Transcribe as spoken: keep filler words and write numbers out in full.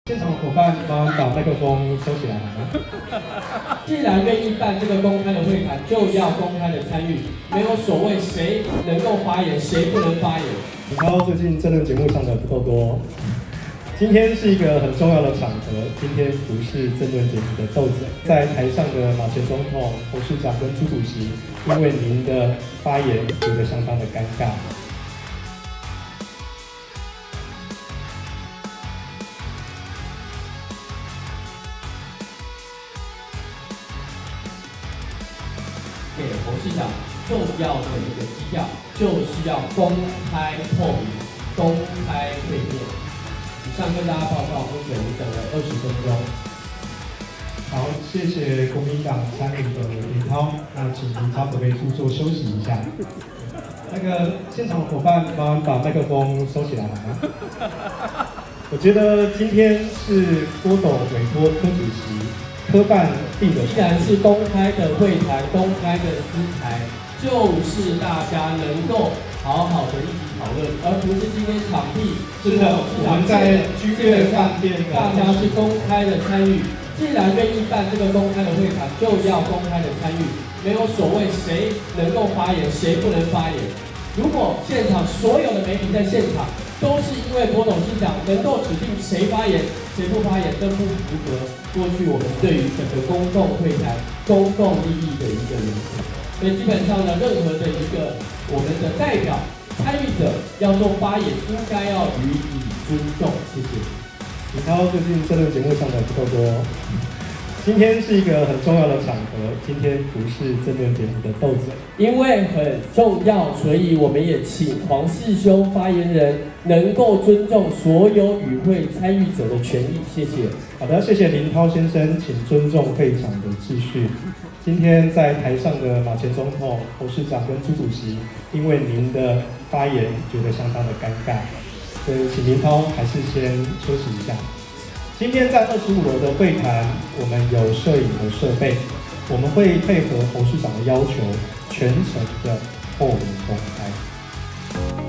现场伙伴，帮把麦克风收起来好吗？ 既然愿意办这个公开的会谈，就要公开的参与，没有所谓谁能够发言，谁不能发言。 李涛最近政论节目上的不够多，今天是一个很重要的场合，今天不是政论节目的斗嘴。在台上的马前总统、侯市长跟朱主席，因为您的发言觉得相当的尴尬。 给侯市长重要的一个基调，就是要公开透明、公开会面。以上跟大家报告，目前我们等了二十分钟。 好，谢谢国民党参与的林涛，那请林涛可不可以出座休息一下？那个现场伙伴，帮把麦克风收起来好吗？我觉得今天是郭董委托柯主席。 科办定的， 既然是公开的会谈、公开的姿态，就是大家能够好好的一起讨论，而不是今天场地是的，我们在居悦饭店， 大家是公开的参与。既然愿意办这个公开的会谈，就要公开的参与，没有所谓谁能够发言，谁不能发言。如果现场所有的媒体在现场，都是因为郭董事长能够指定谁发言。 谁不发言都不符合过去我们对于整个公共会谈、公共利益的一个原则，所以基本上呢，任何的一个我们的代表、参与者要做发言，应该要予以尊重。谢谢。 李涛最近政论节目上的不够多，今天是一个很重要的场合，今天不是政论节目的斗嘴， 因为很重要，所以我们也请黄世修发言人。 能够尊重所有与会参与者的权益，谢谢。 好的，谢谢林涛先生，请尊重会场的秩序。今天在台上的马前总统、侯市长跟朱主席，因为您的发言觉得相当的尴尬，所以请林涛还是先休息一下。今天在二十五楼的会谈，我们有摄影的设备，我们会配合侯市长的要求，全程的透明公开。